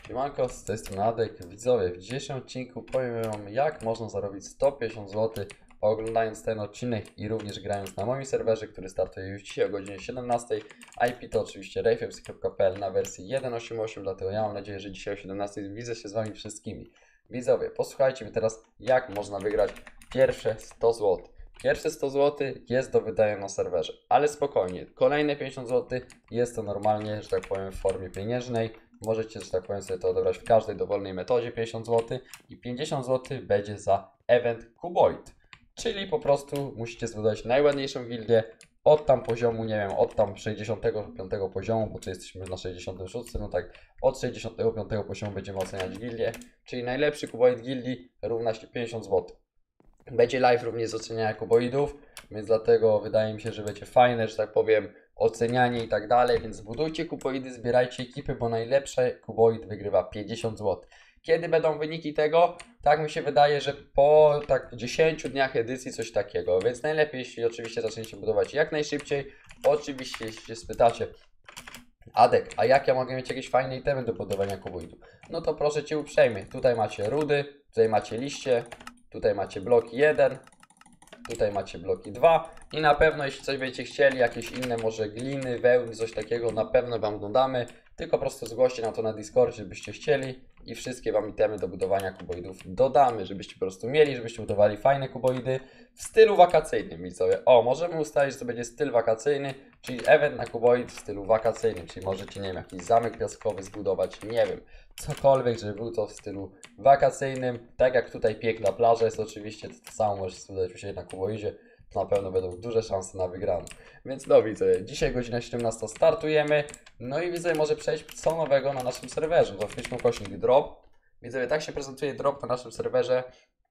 Siemanko, z tej strony Adek. Widzowie, w dzisiejszym odcinku powiem wam, jak można zarobić 150 zł oglądając ten odcinek i również grając na moim serwerze, który startuje już dzisiaj o godzinie 17. IP to oczywiście rayfmc.pl na wersji 1.8.8, dlatego ja mam nadzieję, że dzisiaj o 17 widzę się z wami wszystkimi. Widzowie, posłuchajcie mnie teraz, jak można wygrać pierwsze 100 zł. Pierwsze 100 zł jest do wydania na serwerze, ale spokojnie, kolejne 50 zł jest to normalnie, że tak powiem, w formie pieniężnej. Możecie, że tak powiem, sobie to odebrać w każdej dowolnej metodzie 50 zł i 50 zł będzie za event Kuboid. Czyli po prostu musicie zbudować najładniejszą gildię od tam poziomu, nie wiem, od tam 65 poziomu, bo tu jesteśmy na 66, no tak, od 65 poziomu będziemy oceniać gildię, czyli najlepszy Kuboid gildii równa się 50 zł. Będzie live również z oceniania kuboidów, więc dlatego wydaje mi się, że będzie fajne, że tak powiem, ocenianie i tak dalej, więc budujcie kuboidy, zbierajcie ekipy, bo najlepszy kuboid wygrywa 50 zł. Kiedy będą wyniki tego? Tak mi się wydaje, że po tak 10 dniach edycji coś takiego, więc najlepiej, jeśli oczywiście zaczniecie budować jak najszybciej. Oczywiście, jeśli się spytacie, Adek, a jak ja mogę mieć jakieś fajne itemy do budowania kuboidu? No to proszę Cię uprzejmie, tutaj macie rudy, tutaj macie liście, tutaj macie bloki 1, tutaj macie bloki 2 i na pewno jeśli coś będziecie chcieli, jakieś inne może gliny, wełny, coś takiego, na pewno Wam dodamy. Tylko po prostu zgłoście na to na Discordzie, żebyście chcieli i wszystkie Wam itemy do budowania kuboidów dodamy, żebyście po prostu mieli, żebyście budowali fajne kuboidy w stylu wakacyjnym, widzowie. O, możemy ustalić, że to będzie styl wakacyjny, czyli event na kuboid w stylu wakacyjnym, czyli możecie, nie wiem, jakiś zamek piaskowy zbudować, nie wiem, cokolwiek, żeby był to w stylu wakacyjnym, tak jak tutaj piękna plaża jest oczywiście, to samo możecie zbudować u siebie na kuboidzie, to na pewno będą duże szanse na wygraną. Więc no widzę, dzisiaj godzina 17 startujemy, no i widzę, może przejść co nowego na naszym serwerze, to wpiszmy ukośnik drop. Widzę, tak się prezentuje drop na naszym serwerze.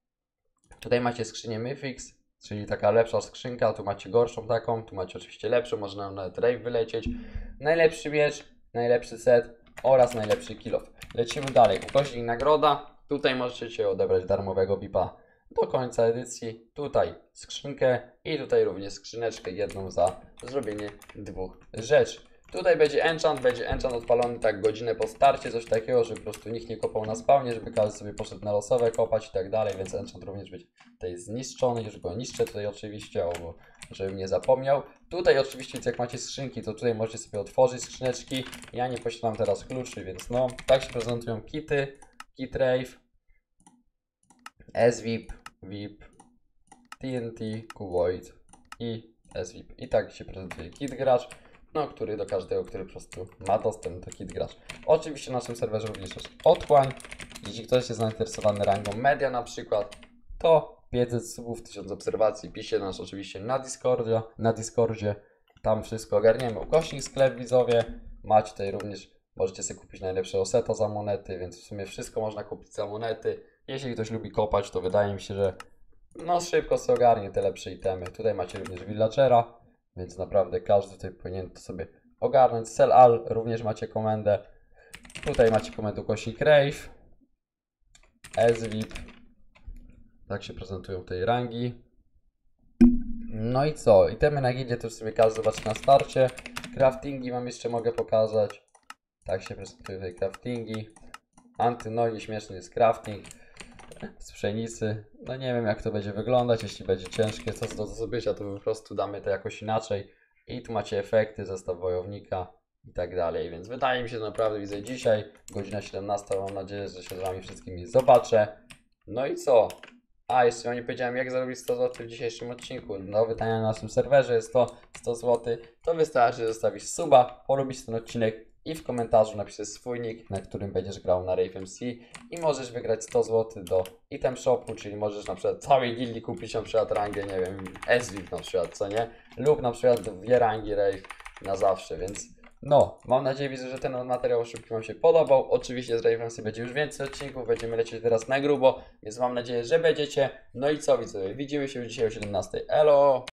Tutaj macie skrzynię Myfix, czyli taka lepsza skrzynka, tu macie gorszą taką, tu macie oczywiście lepszą, można nam nawet rave wylecieć. Najlepszy miecz, najlepszy set oraz najlepszy kill off. Lecimy dalej, ukośnik nagroda, tutaj możecie odebrać darmowego VIPa do końca edycji, tutaj skrzynkę i tutaj również skrzyneczkę jedną za zrobienie dwóch rzeczy. Tutaj będzie enchant odpalony tak godzinę po starcie, coś takiego, żeby po prostu nikt nie kopał na spawnie, żeby każdy sobie poszedł na losowe kopać i tak dalej, więc enchant również będzie tutaj zniszczony, już go niszczę tutaj oczywiście, bo żebym nie zapomniał. Tutaj oczywiście jak macie skrzynki, to tutaj możecie sobie otworzyć skrzyneczki. Ja nie posiadam teraz kluczy, więc no, tak się prezentują kity, kit rave, SVIP, VIP, TNT, Kuboid i SVIP. I tak się prezentuje kit gracz, no, który do każdego, który po prostu ma dostęp do kit gracz. Oczywiście na naszym serwerze również jest otchłań. Jeśli ktoś jest zainteresowany rangą media na przykład, to 500 subów, 1000 obserwacji, piszcie nas oczywiście na Discordzie, tam wszystko ogarniemy. Ukośnik sklep, widzowie, macie tutaj również, możecie sobie kupić najlepszego seta za monety, więc w sumie wszystko można kupić za monety. Jeśli ktoś lubi kopać, to wydaje mi się, że no szybko sobie ogarnie te lepsze itemy. Tutaj macie również villagera, więc naprawdę każdy tutaj powinien to sobie ogarnąć. Sell all również macie komendę. Tutaj macie komendę ukośnik rave, SVIP. Tak się prezentują tej rangi. No i co? Itemy na gildzie to w sobie każdy zobaczy na starcie. Craftingi wam jeszcze mogę pokazać. Tak się prezentują tutaj craftingi. Antynogi, śmieszny jest crafting z pszenicy. No nie wiem jak to będzie wyglądać, jeśli będzie ciężkie co do zdobycia, to po prostu damy to jakoś inaczej. I tu macie efekty, zestaw wojownika i tak dalej, więc wydaje mi się, że naprawdę widzę dzisiaj, godzina 17, mam nadzieję, że się z wami wszystkimi zobaczę. No i co? A, jeszcze wam nie powiedziałem, jak zarobić 100 zł w dzisiejszym odcinku. Do wydania na naszym serwerze jest to 100 zł. To wystarczy zostawić suba, polubić ten odcinek i w komentarzu napisać swój nick, na którym będziesz grał na RaveMC i możesz wygrać 100 zł do item shopu, czyli możesz na przykład całej gildii kupić na przykład rangę, nie wiem, SVIP na przykład, co nie? Lub na przykład 2 rangi Rave na zawsze, więc no, mam nadzieję, widzę, że ten materiał szybki wam się podobał. Oczywiście z RaveMC będzie już więcej odcinków, będziemy lecieć teraz na grubo, więc mam nadzieję, że będziecie. No i co widzowie, widzimy się już dzisiaj o 17. Elo!